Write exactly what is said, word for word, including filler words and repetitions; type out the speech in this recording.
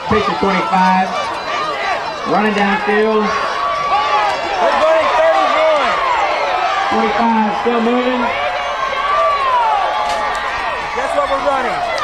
pitch to twenty-five. Running downfield. We're running thirty-one. twenty-five still moving. That's what we're running.